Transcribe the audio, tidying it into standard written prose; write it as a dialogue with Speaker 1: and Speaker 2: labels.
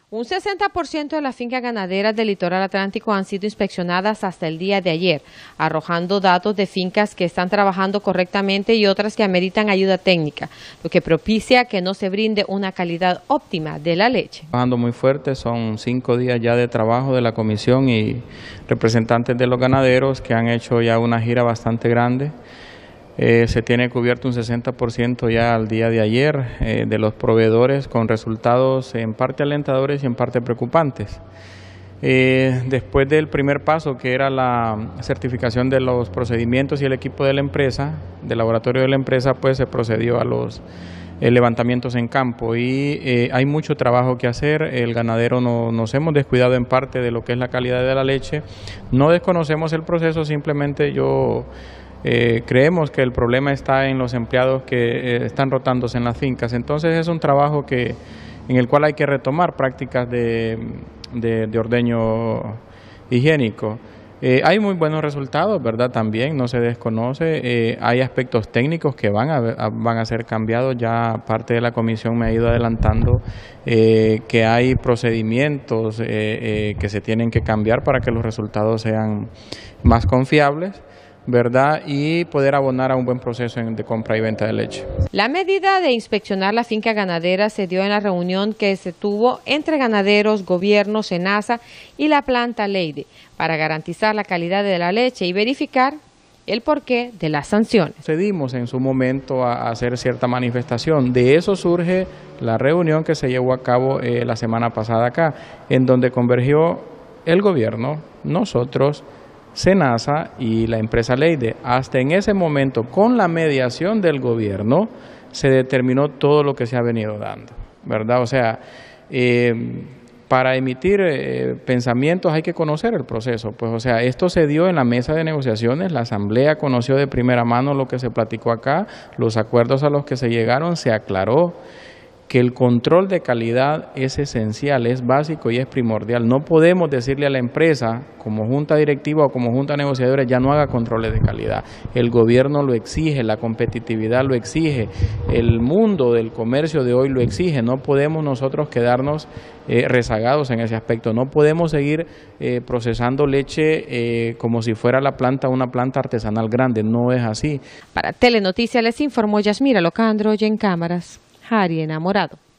Speaker 1: Un 60% de las fincas ganaderas del litoral atlántico han sido inspeccionadas hasta el día de ayer, arrojando datos de fincas que están trabajando correctamente y otras que ameritan ayuda técnica, lo que propicia que no se brinde una calidad óptima de la leche.
Speaker 2: Trabajando muy fuerte, son 5 días ya de trabajo de la comisión y representantes de los ganaderos que han hecho ya una gira bastante grande. Se tiene cubierto un 60% ya al día de ayer de los proveedores, con resultados en parte alentadores y en parte preocupantes. Después del primer paso, que era la certificación de los procedimientos y el equipo de la empresa, del laboratorio de la empresa, pues se procedió a los levantamientos en campo y hay mucho trabajo que hacer. El ganadero nos hemos descuidado en parte de lo que es la calidad de la leche. No desconocemos el proceso, simplemente creemos que el problema está en los empleados que están rotándose en las fincas. Entonces es un trabajo en el cual hay que retomar prácticas de ordeño higiénico. Hay muy buenos resultados, ¿verdad? También no se desconoce. Hay aspectos técnicos que van a ser cambiados. Ya parte de la comisión me ha ido adelantando que hay procedimientos que se tienen que cambiar para que los resultados sean más confiables, ¿verdad? Y poder abonar a un buen proceso de compra y venta de leche.
Speaker 1: La medida de inspeccionar la finca ganadera se dio en la reunión que se tuvo entre ganaderos, gobierno, SENASA y la planta Leyde para garantizar la calidad de la leche y verificar el porqué de las sanciones.
Speaker 2: Cedimos en su momento a hacer cierta manifestación. De eso surge la reunión que se llevó a cabo la semana pasada acá, en donde convergió el gobierno, nosotros, SENASA y la empresa Leyde. Hasta en ese momento, con la mediación del gobierno, se determinó todo lo que se ha venido dando, ¿verdad? O sea, para emitir pensamientos hay que conocer el proceso. Pues, o sea, esto se dio en la mesa de negociaciones, la asamblea conoció de primera mano lo que se platicó acá, los acuerdos a los que se llegaron, se aclaró que el control de calidad es esencial, es básico y es primordial. No podemos decirle a la empresa, como junta directiva o como junta negociadora, ya no haga controles de calidad. El gobierno lo exige, la competitividad lo exige, el mundo del comercio de hoy lo exige. No podemos nosotros quedarnos rezagados en ese aspecto. No podemos seguir procesando leche como si fuera una planta artesanal grande. No es así.
Speaker 1: Para Telenoticias les informó Yasmira Locandro y en cámaras, Jari Enamorado.